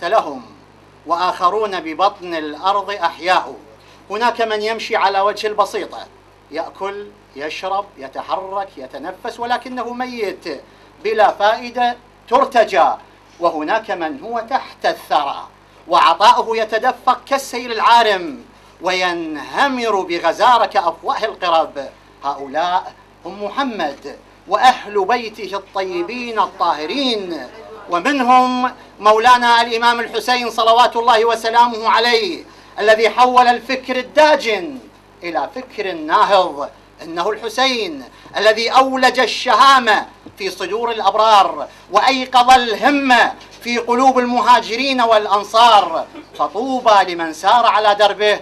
لهم وآخرون ببطن الأرض أحياء. هناك من يمشي على وجه البسيطة، يأكل، يشرب، يتحرك، يتنفس، ولكنه ميت بلا فائدة ترتجى. وهناك من هو تحت الثرى وعطاؤه يتدفق كالسيل العارم وينهمر بغزارة كأفواه القرب. هؤلاء هم محمد وأهل بيته الطيبين الطاهرين، ومنهم مولانا الإمام الحسين صلوات الله وسلامه عليه، الذي حول الفكر الداجن إلى فكر ناهض. إنه الحسين الذي أولج الشهامة في صدور الأبرار وأيقظ الهمة في قلوب المهاجرين والأنصار، فطوبى لمن سار على دربه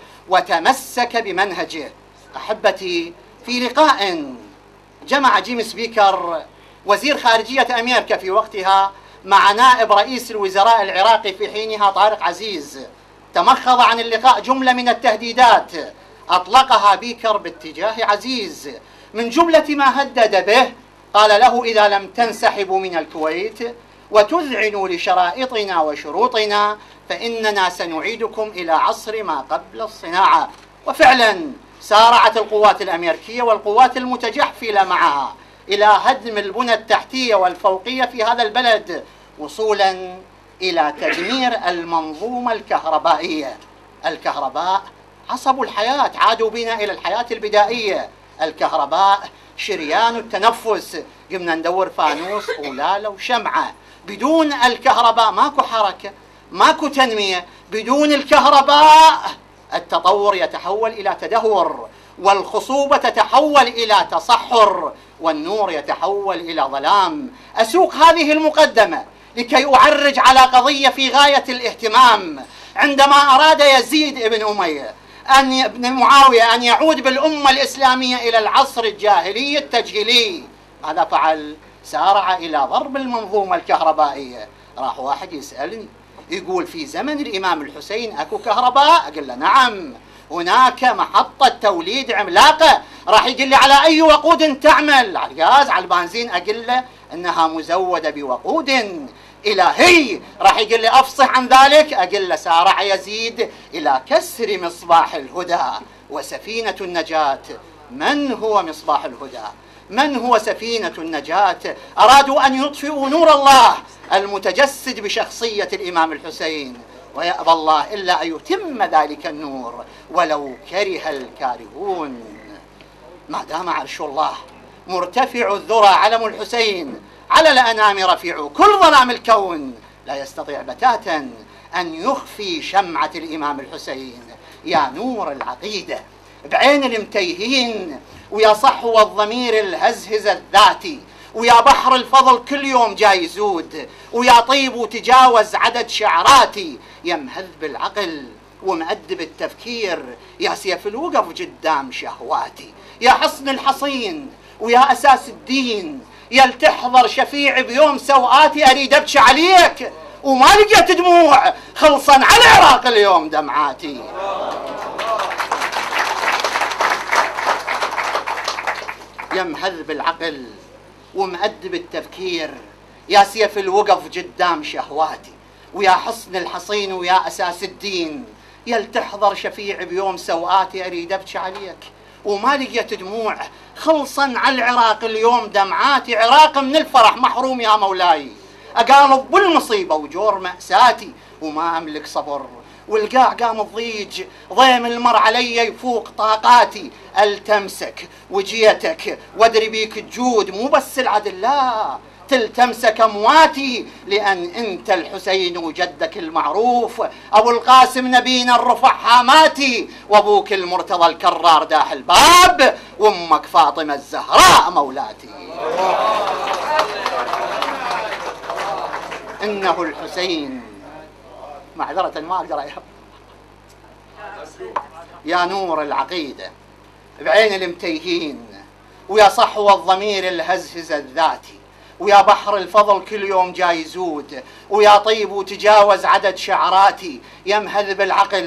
وتمسك بمنهجه. أحبتي، في لقاء جمع جيمس بيكر وزير خارجية أمريكا في وقتها مع نائب رئيس الوزراء العراقي في حينها طارق عزيز، تمخض عن اللقاء جملة من التهديدات أطلقها بيكر باتجاه عزيز. من جملة ما هدد به قال له: إذا لم تنسحبوا من الكويت وتذعنوا لشرائطنا وشروطنا فإننا سنعيدكم إلى عصر ما قبل الصناعة. وفعلا سارعت القوات الأمريكية والقوات المتجحفلة معها إلى هدم البنى التحتية والفوقية في هذا البلد، وصولا إلى تدمير المنظومة الكهربائية. الكهرباء عصب الحياة، عادوا بنا إلى الحياة البدائية. الكهرباء شريان التنفس، قمنا ندور فانوس قلالة وشمعة. بدون الكهرباء ماكو حركة، ماكو تنمية. بدون الكهرباء التطور يتحول إلى تدهور، والخصوبة تتحول إلى تصحر، والنور يتحول إلى ظلام. أسوق هذه المقدمة لكي أعرج على قضية في غاية الاهتمام. عندما أراد يزيد ابن أمية ابن معاوية أن يعود بالأمة الإسلامية إلى العصر الجاهلي التجهيلي، ماذا فعل؟ سارع إلى ضرب المنظومة الكهربائية. راح واحد يسألني يقول: في زمن الإمام الحسين أكو كهرباء؟ أقول له: نعم، هناك محطة توليد عملاقة. راح يقول لي: على أي وقود تعمل؟ على الغاز، على البنزين؟ أقول له: إنها مزودة بوقود إلهي. راح يقول لي: أفصح عن ذلك؟ أقول له: سارع يزيد إلى كسر مصباح الهدى وسفينة النجاة. من هو مصباح الهدى؟ من هو سفينة النجاة؟ أرادوا أن يطفئوا نور الله المتجسد بشخصية الإمام الحسين، ويأبى الله إلا أن يتم ذلك النور ولو كره الكارهون. ما دام عرش الله مرتفع الذرى علم الحسين، على الأنام رفيع كل ظلام الكون، لا يستطيع بتاتا أن يخفي شمعة الإمام الحسين. يا نور العقيدة بعين المتيهين، ويا صحو الضمير الهزهز الذاتي، ويا بحر الفضل كل يوم جاي يزود، ويا طيب وتجاوز عدد شعراتي، يا مهذب العقل ومؤدب التفكير، يا سيف الوقف قدام شهواتي، يا حصن الحصين ويا أساس الدين، يا لتحضر شفيع بيوم سوآتي. أريد أبكي عليك وما لقيت دموع، خلصا على العراق اليوم دمعاتي. يا مهذب العقل ومؤدب التفكير، يا سيف الوقف قدام شهواتي، ويا حصن الحصين ويا أساس الدين، يا لتحضر شفيع بيوم سوآتي. أريد أبكي عليك وما لقيت دموع، خلصا على العراق اليوم دمعاتي. عراق من الفرح محروم يا مولاي، أقالب بالمصيبة وجور مأساتي، وما أملك صبر والقاع قام الضيج، ضيم المر علي يفوق طاقاتي. التمسك وجيتك وادري بيك الجود، مو بس العدل، لا تلتمسك امواتي، لان انت الحسين وجدك المعروف، ابو القاسم نبينا الرفع حاماتي، وابوك المرتضى الكرار داح الباب، وامك فاطمه الزهراء مولاتي. انه الحسين، معذره ما اقدر يا نور العقيده بعين المتيهين، ويا صحو الضمير الهزهز الذاتي، ويا بحر الفضل كل يوم جاي يزود، ويا طيب وتجاوز عدد شعراتي، يا مهذب العقل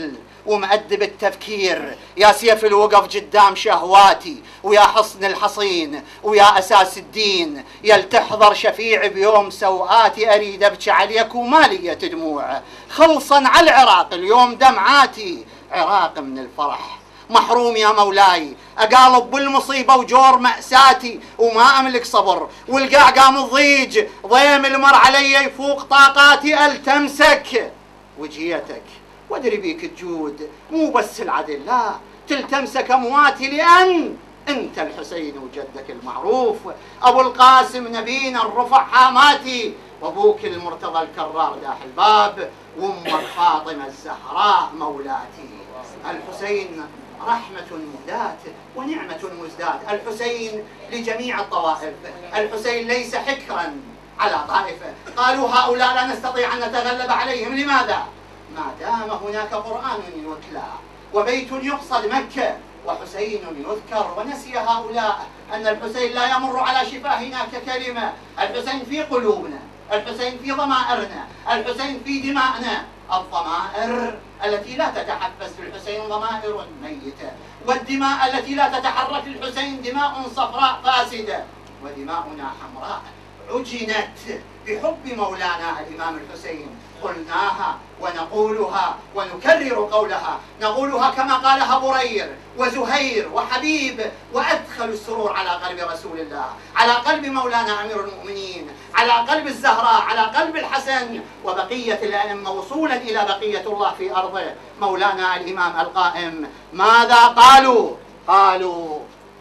ومؤدب التفكير، يا سيف الوقف قدام شهواتي، ويا حصن الحصين، ويا أساس الدين، يا تحضر شفيع بيوم سوآتي، أريد أبكي عليك وما لي دموع، خلصا على العراق اليوم دمعاتي، عراق من الفرح محروم يا مولاي، أقالب بالمصيبة وجور مأساتي، وما أملك صبر، والقاع قام الضيج، ضيم المر علي يفوق طاقاتي، ألتمسك وجيتك وادري بيك الجود، مو بس العدل، لا تلتمسك أمواتي، لأن أنت الحسين وجدك المعروف، أبو القاسم نبينا الرفع حاماتي، وأبوك المرتضى الكرار داح الباب، وأمك فاطمة الزهراء مولاتي. الحسين رحمة مهداة ونعمة مزداد، الحسين لجميع الطوائف، الحسين ليس حكرا على طائفة، قالوا هؤلاء لا نستطيع أن نتغلب عليهم، لماذا؟ ما دام هناك قرآن يتلى وبيت يقصد مكة وحسين يذكر، ونسي هؤلاء أن الحسين لا يمر على شفاهنا ككلمة، الحسين في قلوبنا، الحسين في ضمائرنا، الحسين في دمائنا، الضمائر التي لا تتحفز للحسين ضمائر ميتة، والدماء التي لا تتحرك للحسين دماء صفراء فاسدة، ودماؤنا حمراء عجنت بحب مولانا الإمام الحسين، قلناها ونقولها ونكرر قولها، نقولها كما قالها برير وزهير وحبيب، وأدخل السرور على قلب رسول الله، على قلب مولانا أمير المؤمنين، على قلب الزهراء، على قلب الحسن، وبقية الأئمة، وصولا إلى بقية الله في أرضه، مولانا الإمام القائم. ماذا قالوا؟ قالوا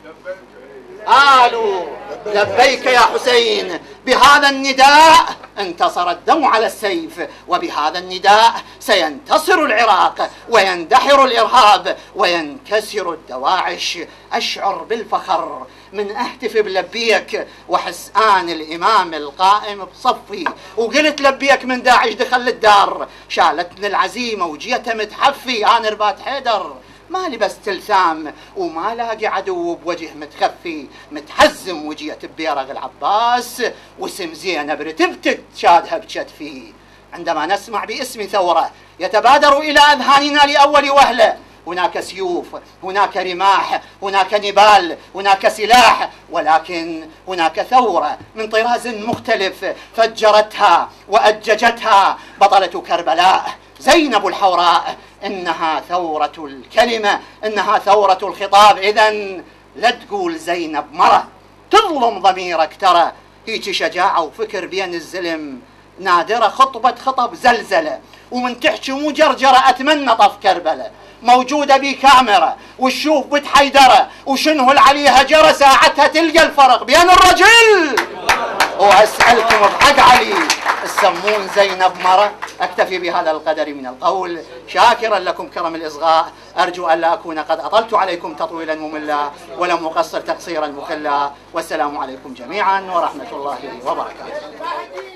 لبيك يا حسين، بهذا النداء انتصر الدم على السيف، وبهذا النداء سينتصر العراق ويندحر الإرهاب وينكسر الدواعش. أشعر بالفخر من أهتف بلبيك وحس آن الإمام القائم بصفي، وقلت لبيك من داعش دخل الدار، شالتني العزيمة وجيت متحفي، أنا رباط حيدر ما لبس تلثام وما لاقي عدو بوجه متخفي، متحزم وجيت ببيرغ العباس، واسم زينب رتبتك شادها بكتفي. عندما نسمع باسم ثورة يتبادر إلى أذهاننا لأول وهلة، هناك سيوف، هناك رماح، هناك نبال، هناك سلاح، ولكن هناك ثورة من طراز مختلف فجرتها وأججتها بطلة كربلاء زينب الحوراء. إنها ثورة الكلمة، إنها ثورة الخطاب. إذن لا تقول زينب مرة تظلم ضميرك، ترى هيك شجاعة وفكر بين الزلم نادرة، خطبة خطب زلزلة، ومن تحكي مو جرجرة أتمنى طف كربلة، موجودة بكاميرا وتشوف بتحيدرة وشنو عليها جرى، ساعتها تلقى الفرق بين الرجل. وأسألكم بحق علي تسمون زينب مرة؟ أكتفي بهذا القدر من القول، شاكرا لكم كرم الإصغاء، أرجو أن لا أكون قد أطلت عليكم تطويلا مملا ولم أقصر تقصيرا مخلا، والسلام عليكم جميعا ورحمة الله وبركاته.